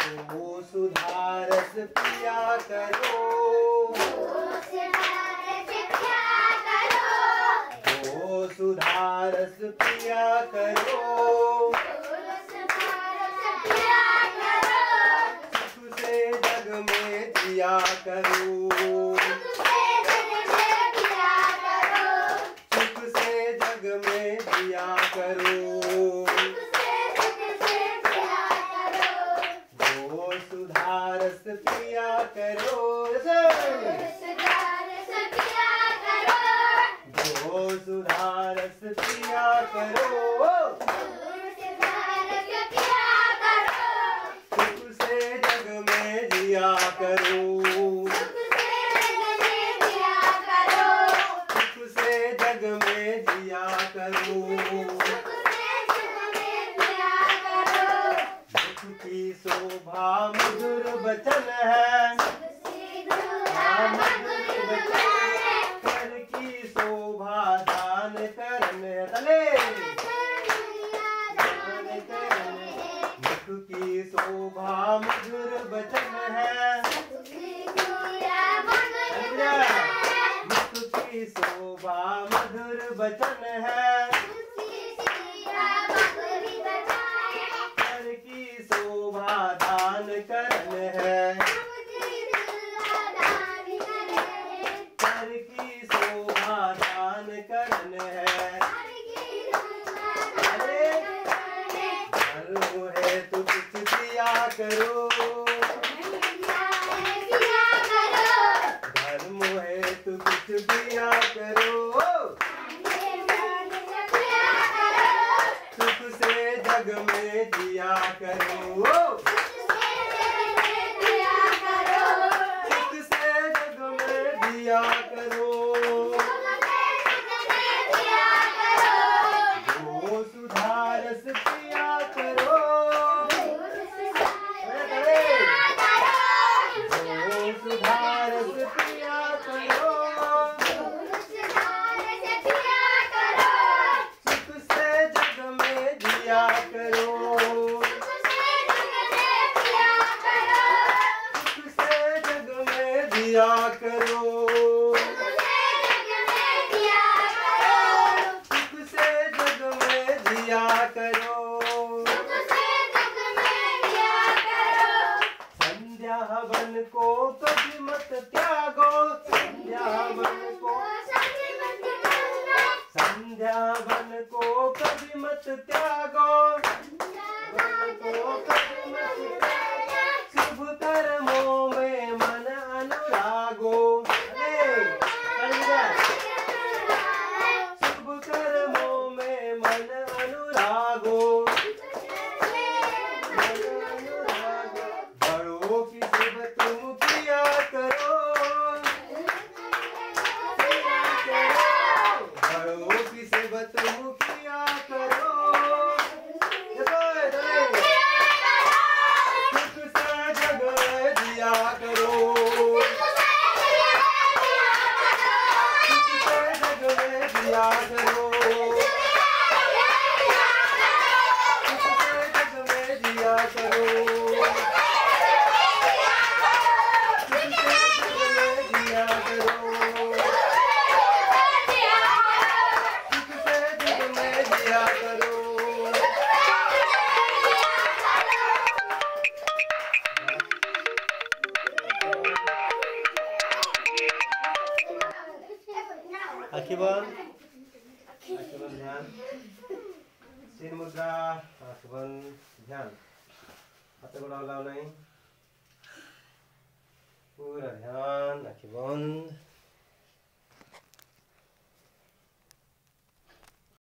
ओ सुधारस पिया करो, ओ सुधारस पिया करो, सुख से जग में जिया करो, सुख से जग में जिया करो, ओ सुधारस पिया करो, ओ सुधारस पिया करो, सुख से जग में जिया करो, सुख से जग में जिया करो, दुख की शोभा मधुर वचन है, मधुर वचन कर की शोभा दान करने तले, दुख की शोभा मधुर वचन है, दुख की शोभा मधुर वचन है, कर की शोभा दान करन है, कर की शोभा दान करन है, अरे धर्म है तो कुछ दिया करो, धर्म है तो कुछ दिया करो, सुख से जग में जिया करो, सुख से जग में जिया करो, ओ सुधारस पिया करो, ओ सुधारस पिया करो, सुख से जग में जिया करो, सुख से जग में जिया करो, सुख से जग में जिया करो, संध्या हवन को कभी मत त्यागो, संध्या हवन को, संध्या हवन को कभी मत त्यागो, शुभ कर्मों में मन अनुरागो, शुभ कर्मों में मन अनुरागो, बड़ों की सेवा तुम किया करो, बड़ों की सेवा तुम किया करो, सुख से जग में जिया करो, सुख से जग में जिया करो, सुख से जग में जिया करो, सुख से जग में जिया करो, सुख से जग में जिया करो। आँखें बंद, ध्यान, सिर मुद्रा, आँख बंद, ध्यान, हाथ को लाओ नहीं, पूरा ध्यान, आँखें बंद।